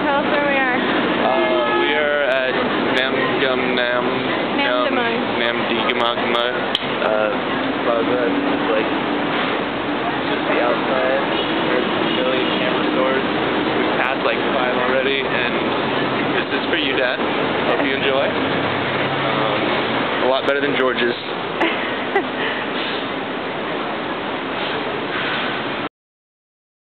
tell us where we are. We are at Namdemun Plaza. It's like just the outside. There's a million camera stores. We've passed like 5 already, and this is for you, Dad. Hope you enjoy. A lot better than George's.